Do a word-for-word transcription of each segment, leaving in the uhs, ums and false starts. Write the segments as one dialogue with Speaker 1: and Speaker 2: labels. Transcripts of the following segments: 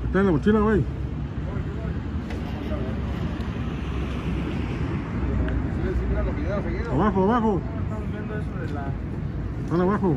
Speaker 1: Está en la mochila, güey. Abajo, abajo.
Speaker 2: Estamos viendo eso de la...
Speaker 1: Están abajo.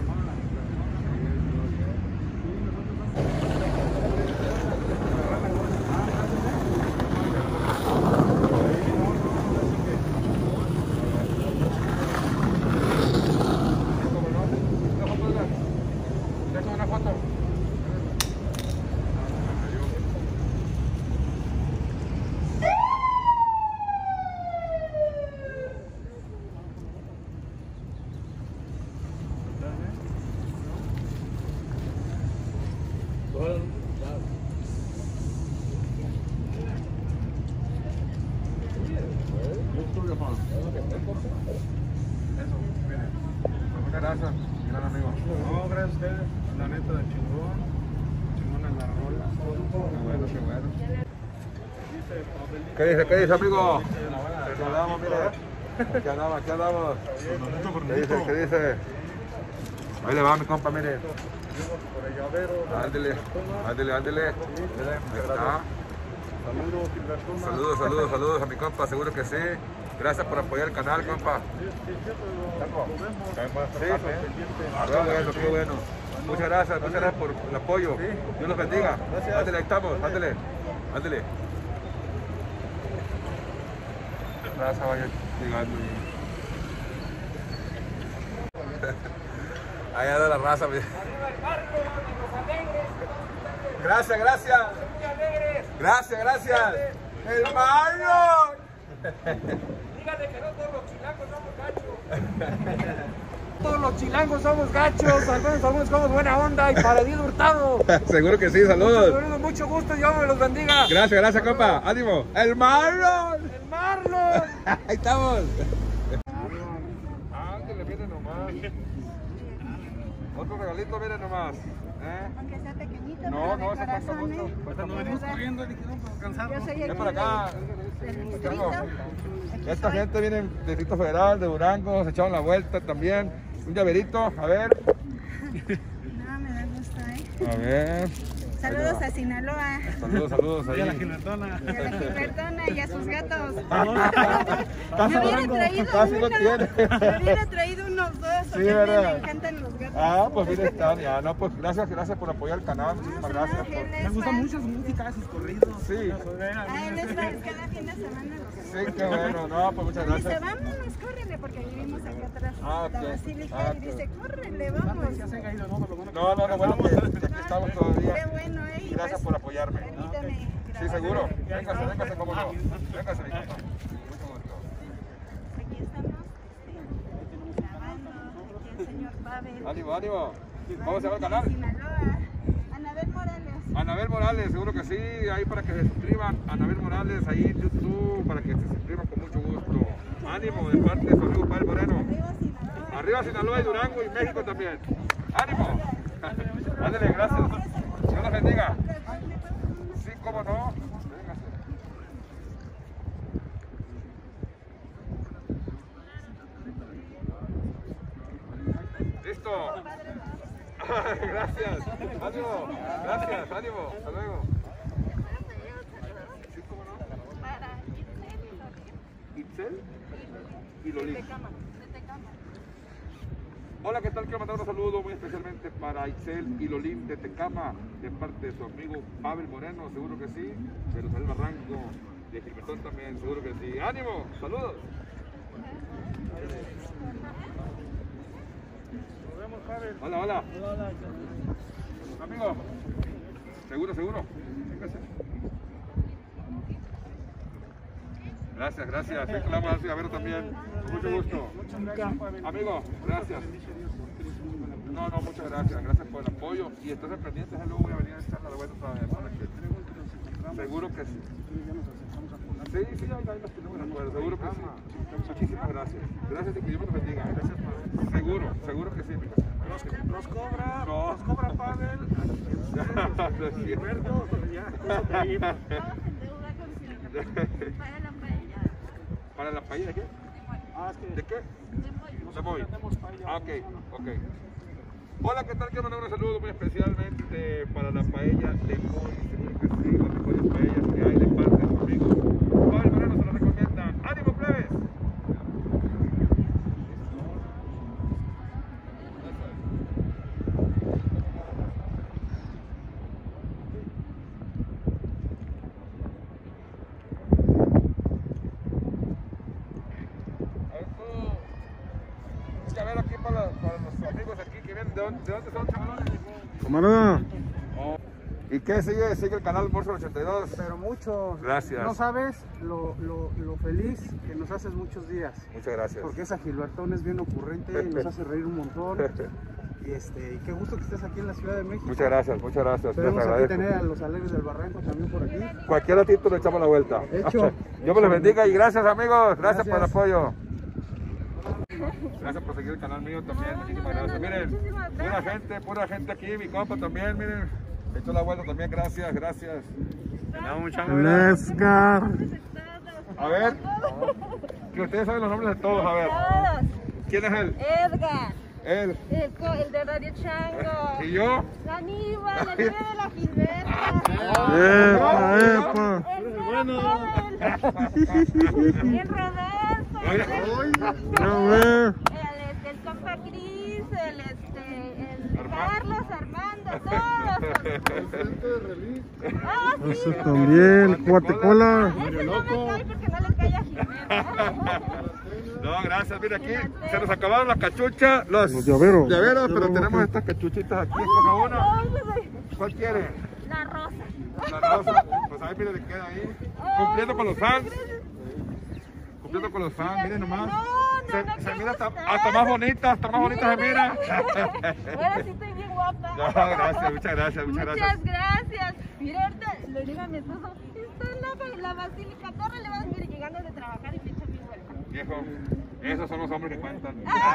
Speaker 1: Muchas gracias, gran amigo.
Speaker 2: No, gracias a ustedes. La neta de chingón. Chingón en la rola.
Speaker 1: Qué bueno, qué bueno. ¿Qué dice, qué dice, amigo? Aquí andamos, mire. Aquí andamos, aquí andamos. ¿Qué dice, qué dice? Ahí le va mi compa, mire. Ándele, ándele, ándele. Ahí está. Saludos, saludos, saludos a mi compa, seguro que sí. Gracias por apoyar el canal, compa. Sí, qué bueno, qué bueno. Muchas gracias, muchas gracias por el apoyo. Dios los bendiga. Ándele, ahí estamos, ándele, ándele. Gracias, vaya llegando. Ahí anda la raza. Gracias, gracias. Gracias, gracias. El Mario.
Speaker 3: Dígale que no todos los chilangos somos gachos. Todos los chilangos somos gachos, algunos, algunos somos buena onda y para Dios Hurtado.
Speaker 1: Seguro que sí, saludos.
Speaker 3: Mucho, mucho gusto, Dios me los bendiga.
Speaker 1: Gracias, gracias, compa. Ánimo. El Marlon.
Speaker 3: El Marlon.
Speaker 1: Ahí estamos. Ándale, viene nomás. Otro regalito, viene nomás. ¿Eh?
Speaker 4: Aunque sea pequeñito,
Speaker 1: No,
Speaker 4: pero
Speaker 1: no,
Speaker 4: de
Speaker 1: se pasa
Speaker 4: corazón,
Speaker 1: mucho.
Speaker 4: ¿eh?
Speaker 1: Pasa
Speaker 2: No
Speaker 1: mucho.
Speaker 2: venimos corriendo, dije, no, para
Speaker 4: Yo
Speaker 2: cansarnos.
Speaker 4: soy
Speaker 1: Ven
Speaker 4: aquí
Speaker 1: para acá.
Speaker 4: del, del
Speaker 1: Acá
Speaker 4: distrito.
Speaker 1: no.
Speaker 4: Aquí
Speaker 1: Esta
Speaker 4: soy.
Speaker 1: gente viene del Distrito Federal, de Durango, se echaron la vuelta también. Un llaverito, a ver.
Speaker 4: No, me da gusto, ¿eh?
Speaker 1: A ver.
Speaker 4: Saludos a Sinaloa.
Speaker 1: Saludos, saludos
Speaker 2: Y a la
Speaker 1: ahí.
Speaker 2: Gilbertona.
Speaker 4: Y a la Gilbertona y a sus gatos.
Speaker 1: Casi
Speaker 4: Me hubiera
Speaker 1: lo-
Speaker 4: traído
Speaker 1: casi lo
Speaker 4: uno.
Speaker 1: tiene.
Speaker 4: Me hubiera traído unos dos.
Speaker 1: Sí,
Speaker 4: porque a mí
Speaker 1: ¿verdad?
Speaker 4: me encantan los gatos.
Speaker 1: Ah, pues mire, están ya. No, pues gracias, gracias por apoyar el canal. Muchísimas
Speaker 4: No,
Speaker 1: gracias.
Speaker 4: él
Speaker 1: Por...
Speaker 4: es
Speaker 2: Me gusta
Speaker 4: fan.
Speaker 2: mucho su música, sus corridos.
Speaker 1: Sí.
Speaker 4: Ah, él es fan. Cada fin de semana los
Speaker 1: Sí, qué bueno. No, pues muchas
Speaker 4: Y dice,
Speaker 1: gracias.
Speaker 4: vámonos, córrele, porque vivimos aquí atrás
Speaker 1: Ah,
Speaker 4: de
Speaker 1: ok.
Speaker 4: la basílica.
Speaker 1: Ah,
Speaker 4: Y
Speaker 1: ok.
Speaker 4: dice, córrele, vamos.
Speaker 2: Ya se han caído, ¿no? Por lo menos.
Speaker 1: No, no, no, bueno, que, que aquí estamos todavía.
Speaker 4: Qué bueno, ¿eh? Y
Speaker 1: Gracias
Speaker 4: pues,
Speaker 1: por apoyarme.
Speaker 4: Permítame.
Speaker 1: Sí,
Speaker 4: grabar.
Speaker 1: seguro. Véngase, véngase, cómo no. Véngase, mi compa. Mucho gusto.
Speaker 4: Aquí estamos este, grabando. Aquí el señor Pavel.
Speaker 1: Ánimo, ánimo. ¿Cómo se llama el canal?
Speaker 4: Sinaloa. Anabel Morales.
Speaker 1: Anabel Morales, seguro que sí. Ahí para que se suscriban. Anabel Morales, ahí en YouTube, para que se suscriban con mucho gusto. Ánimo, de parte de su amigo Pavel Moreno.
Speaker 4: Arriba Sinaloa.
Speaker 1: Arriba Sinaloa y Durango y México también. ¡Ánimo! Ándale, gracias. Dios los bendiga. Sí, cómo no. Véngase. Listo. Gracias. Ánimo. Gracias. Ánimo. Hasta luego. Sí, cómo no.
Speaker 4: Para
Speaker 1: Itzel y Lolín.
Speaker 4: de cama. De cama.
Speaker 1: Hola, ¿qué tal? Quiero mandar un saludo muy especialmente para Itzel y Lolín de Tecama, de parte de su amigo Pavel Moreno, seguro que sí, de Los Barranco, de Gilbertón también, seguro que sí. ¡Ánimo! ¡Saludos!
Speaker 2: Nos vemos, Pavel.
Speaker 1: Hola, hola.
Speaker 2: Hola, hola.
Speaker 1: Amigo, seguro, seguro. Véngase. Gracias, gracias. Sí, que la vamos a dar a ver también. Mucho gusto. Amigo, gracias. No, no, muchas gracias. Gracias por el apoyo. Y estás pendiente, luego voy a venir a echar la vuelta otra vez para que... Seguro que sí. Sí, sí, ahí ahí nos tenemos de acuerdo. Seguro que sí. Muchísimas gracias. Gracias y que Dios me los bendiga. Gracias por... Seguro, seguro que sí.
Speaker 2: Nos, nos cobra,
Speaker 1: No.
Speaker 2: nos cobra Pavel.
Speaker 1: No es cierto.
Speaker 2: Gilberto, ya.
Speaker 4: Para la paella.
Speaker 1: ¿Para la paella de qué?
Speaker 2: Ah, es que
Speaker 1: ¿De qué? De Moy.
Speaker 2: tenemos paella.
Speaker 1: Ah, ok, ok. Hola, ¿qué tal? Quiero mandar un saludo muy especialmente para la paella de Moy. ¿De dónde, de dónde son, chavalones?
Speaker 5: Camarada.
Speaker 1: Oh. ¿Y qué sigue? ¿Sigue el canal Morso ochenta y dos?
Speaker 2: Pero mucho.
Speaker 1: Gracias.
Speaker 2: No sabes lo, lo, lo feliz que nos haces muchos días.
Speaker 1: Muchas gracias.
Speaker 2: Porque esa Gilbertón es bien ocurrente y nos hace reír un montón. Y, este, y qué gusto que estés aquí en la Ciudad de México.
Speaker 1: Muchas gracias, muchas gracias. Les
Speaker 2: Esperemos aquí
Speaker 1: agradezco.
Speaker 2: tener a los Alegres del Barranco también por aquí.
Speaker 1: Cualquier ratito le echamos la vuelta.
Speaker 2: Hecho.
Speaker 1: Dios me los bendiga y gracias, amigos. Gracias,
Speaker 2: Gracias.
Speaker 1: por el apoyo. Gracias por seguir el canal mío también. Muchísimas gracias. Miren, pura gente, pura gente aquí. Mi compa también, miren. Echó la vuelta también. Gracias, gracias.
Speaker 5: Lesgar.
Speaker 1: A ver, que ustedes saben los nombres de todos. A ver,
Speaker 4: Todos.
Speaker 1: ¿quién es él?
Speaker 4: Edgar,
Speaker 1: Él.
Speaker 4: el, co- el de Radio Chango.
Speaker 1: ¿Y yo?
Speaker 4: Aníbal, el bebé de la Gilberta.
Speaker 5: Epa, epa.
Speaker 4: El bueno. El Roberto.
Speaker 1: Oye.
Speaker 5: No, güey.
Speaker 4: El, este, el compa Cris, el, este, el Carlos, Armando, todos. Ah, sí.
Speaker 5: Eso también. Guatecola.
Speaker 4: Ese no me cae porque no le cae a Gilberta.
Speaker 1: No, gracias. Mira aquí, se nos acabaron las cachuchas, los,
Speaker 5: Los llaveros.
Speaker 1: llaveros, pero
Speaker 5: Llaveros.
Speaker 1: tenemos estas cachuchitas aquí. Escoja una. ¿Cuál quiere?
Speaker 4: La rosa.
Speaker 1: La rosa. Pues ahí, mire, le queda ahí. Cumpliendo con los fans. Cumpliendo con los fans, miren nomás.
Speaker 4: No, no,
Speaker 1: Se,
Speaker 4: no,
Speaker 1: se
Speaker 4: ¿qué
Speaker 1: mira hasta,
Speaker 4: gusta?
Speaker 1: hasta más bonita, hasta más bonita se mira.
Speaker 4: Ahora sí estoy bien guapa.
Speaker 1: No, gracias, muchas gracias, muchas gracias.
Speaker 4: Muchas gracias. Mira, ahorita le digo a mi esposo, está en la, en la Basílica Torre, le vas a ir llegando de trabajar y me echa mi vuelta.
Speaker 1: Viejo, esos son los hombres que cuentan.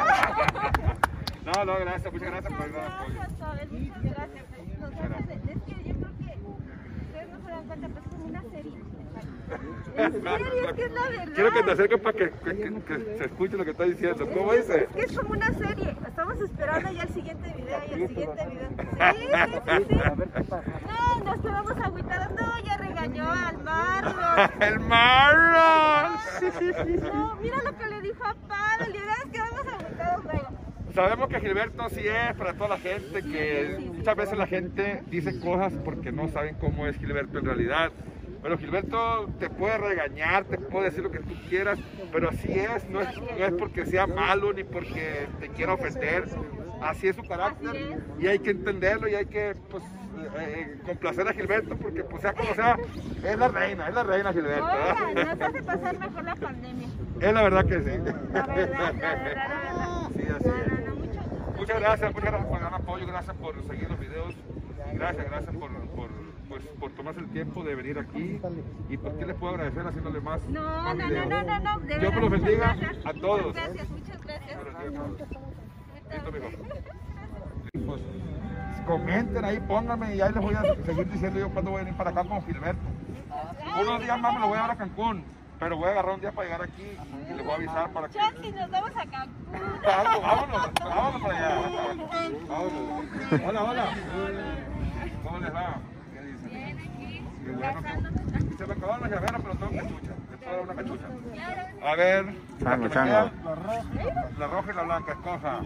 Speaker 1: No, no, gracias, muchas gracias por el gran apoyo.
Speaker 4: Gracias, Pavel, muchas gracias. Nosotros, es que yo creo que ustedes no se dan cuenta, pero es como una serie. En serio, es que es la verdad.
Speaker 1: Quiero que te acerques para que, que, que- que se escuche lo que estás diciendo. ¿Cómo dice?
Speaker 4: Es que es como una serie. Estamos esperando ya el siguiente video y el siguiente video. Sí, sí, sí, sí. No, nos quedamos agüitados. No, ya regañó al Marlon.
Speaker 1: ¡El Marlon!
Speaker 4: No, mira lo que le dijo a Pavel. Y ahora nos quedamos agüitados luego.
Speaker 1: Sabemos que Gilberto sí es para toda la gente, que muchas veces la gente dice cosas porque no saben cómo es Gilberto en realidad. Pero Gilberto te puede regañar, te puede decir lo que tú quieras, pero así es, no es, no es porque sea malo ni porque te quiera ofender. Así es su carácter y hay que entenderlo y hay que pues, eh, complacer a Gilberto porque pues sea como sea, es la reina, es la reina Gilberto.
Speaker 4: Oiga, nos hace pasar mejor la pandemia.
Speaker 1: Es la verdad que sí.
Speaker 4: La verdad, la verdad, la verdad.
Speaker 1: Sí, así es. Muchas gracias, muchas gracias por el gran apoyo, gracias por seguir los videos, gracias, gracias por, por, pues, por tomarse el tiempo de venir aquí y pues qué les puedo agradecer haciéndole más,
Speaker 4: No,
Speaker 1: más
Speaker 4: no, no,
Speaker 1: videos.
Speaker 4: no, no, no. De
Speaker 1: Dios
Speaker 4: verdad,
Speaker 1: me los
Speaker 4: muchas
Speaker 1: bendiga
Speaker 4: gracias.
Speaker 1: a todos.
Speaker 4: Muchas gracias, muchas gracias.
Speaker 1: Listo, amigo. Pues, comenten ahí, pónganme y ahí les voy a seguir diciendo yo cuándo voy a venir para acá con Gilberto. Unos días más me lo voy a dar a Cancún, pero voy a agarrar un día para llegar aquí y les voy a avisar para que...
Speaker 4: Chucky, nos vamos a Cancún.
Speaker 1: Vámonos, vámonos, vámonos para allá. Vámonos. Hola, hola. ¿Cómo les va? ¿Qué dicen?
Speaker 4: Bien, aquí.
Speaker 1: Qué bueno.
Speaker 4: Casándonos.
Speaker 1: Se me acabaron las llaveras, pero tengo cachucha. ¿Les puedo dar una cachucha? A ver.
Speaker 5: Chango,
Speaker 1: la que me
Speaker 5: chango.
Speaker 1: queda, La roja y la blanca, escoja.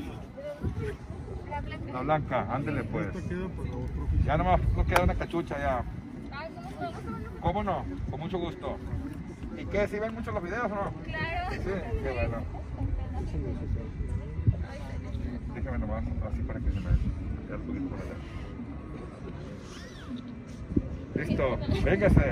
Speaker 4: La blanca.
Speaker 1: La blanca, ándele pues. Ya nomás nos queda una cachucha ya.
Speaker 4: Ay, ¿cómo podemos tomar una?
Speaker 1: ¿Cómo no? Con mucho gusto. ¿Y qué? ¿Sí ven mucho los videos o no?
Speaker 4: Claro.
Speaker 1: Sí, qué bueno. Déjame nomás así para que se me vea un poquito por allá. Listo, véngase.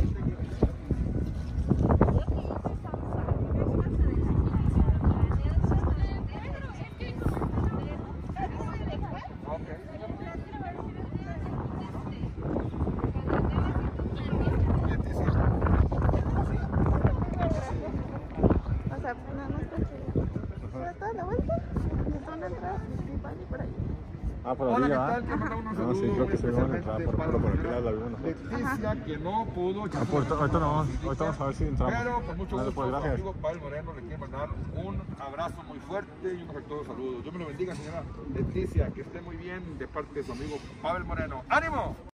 Speaker 4: O sea, no, no está chido. ¿Para toda la vuelta? ¿Me van a entrar? Y por ahí.
Speaker 5: Ah, por
Speaker 1: Hola,
Speaker 5: ahí
Speaker 1: ¿qué
Speaker 5: va.
Speaker 1: tal? Quiero mandar unos
Speaker 5: No,
Speaker 1: saludos
Speaker 5: sí, creo que sí, van a entrar,
Speaker 1: especialmente
Speaker 5: por-
Speaker 1: para
Speaker 5: pero por
Speaker 1: la
Speaker 5: aquí
Speaker 1: señora
Speaker 5: la vimos nosotros.
Speaker 1: Leticia, que no pudo.
Speaker 5: Ah, pues, ahorita no, ahorita vamos a ver si entramos.
Speaker 1: Pero con mucho
Speaker 5: Dale,
Speaker 1: gusto,
Speaker 5: pues,
Speaker 1: su
Speaker 5: gracias.
Speaker 1: amigo Pavel Moreno le quiere mandar un abrazo muy fuerte y un afectuoso saludo. Dios me lo bendiga, señora Leticia, que esté muy bien de parte de su amigo Pavel Moreno. ¡Ánimo!